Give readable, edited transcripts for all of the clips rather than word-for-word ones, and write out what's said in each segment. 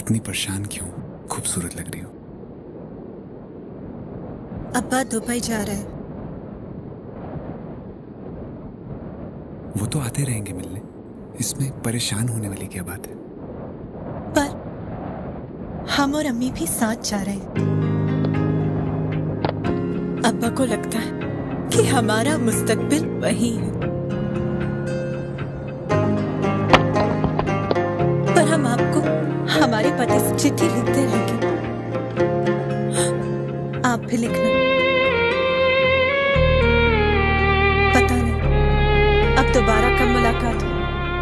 इतनी परेशान क्यों? खूबसूरत लग रही हो। अब्बा दुबई जा रहा है। वो तो आते रहेंगे मिलने, इसमें परेशान होने वाली क्या बात है? पर हम और अम्मी भी साथ जा रहे हैं। अब्बा को लगता है कि हमारा मुस्तकबिल वही है, पर हम आपको हमारे पते से चिट्ठी लिखते रहेंगे। आप भी लिखना। पता नहीं अब दोबारा कब मुलाकात हो।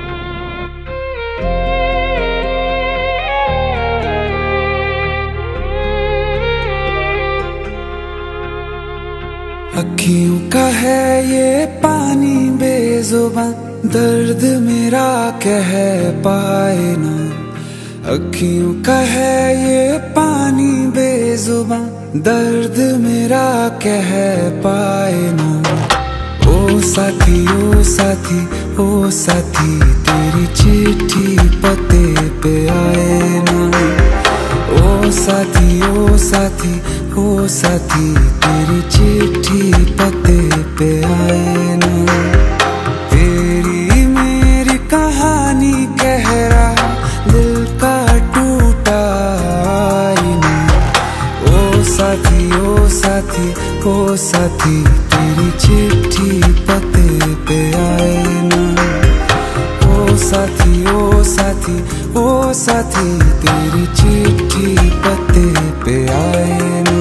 अखियों का है ये पानी बेजुबां, दर्द मेरा कह पाए ना। अखियों का है ये पानी बेजुबां, दर्द मेरा कह पाए ना। ओ साथी ओ साथी ओ साथी, तेरी चिट्ठी पते पे आए ना। ओ साथी ओ साथी ओ साथी, तेरी चिट्ठी पते पे आए ना। तेरी मेरी कहानी कह रहा दिल का टूटा आईना। ओ साथी ओ साथी ओ साथी, तेरी चिट्ठी पते पे आए ना। ओ साथी ओ साथी ओ साथी, तेरी चिट्ठी पते पे आए ना।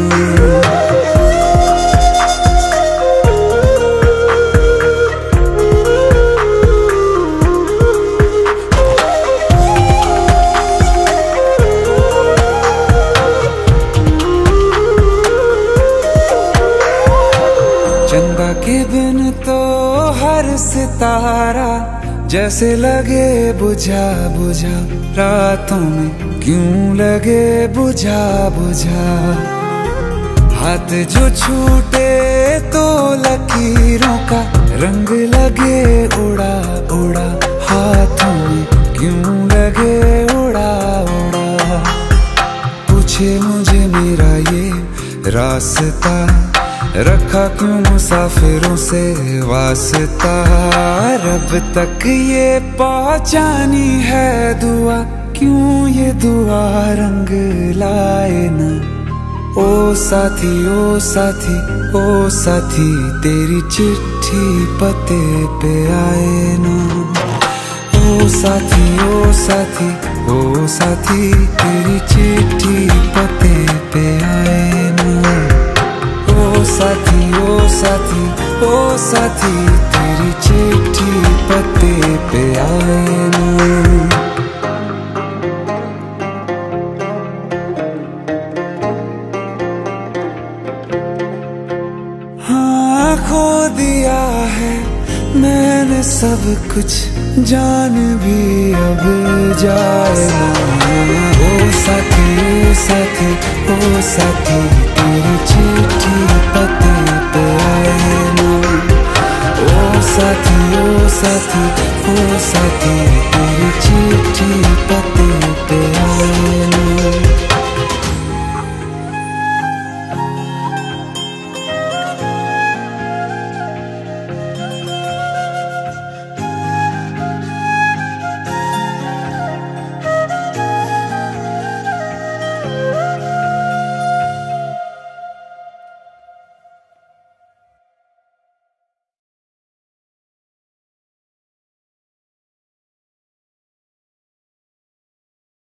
चंदा के बिन तो हर सितारा जैसे लगे बुझा बुझा, रातों में क्यों लगे बुझा बुझा। हाथ जो छूटे तो लकीरों का रंग लगे उड़ा उड़ा, हाथों में क्यों लगे उड़ा उड़ा। पूछे मुझे मेरा ये रास्ता, रखा क्यों मुसाफिरों से वास्ता। रब तक ये पहुंचानी है दुआ, क्यों ये दुआ रंग लाए ना। ओ साथी ओ साथी ओ साथी, तेरी चिट्ठी पते पे आए ना। ओ साथी ओ साथी ओ साथी, तेरी चिट्ठी पते पे आए ना। ओ साथी ओ साथी ओ साथी, तेरी चिट्ठी पते पे आए ना। हाँ खो दिया है मैंने सब कुछ, जान भी अब जाए ना। ओ साथी ओ साथी ओ साथी, तेरी चिट्ठी पते पे आए ना। ओ साथी ओ साथी ओ साथी, तेरी चिट्ठी पते पे आए।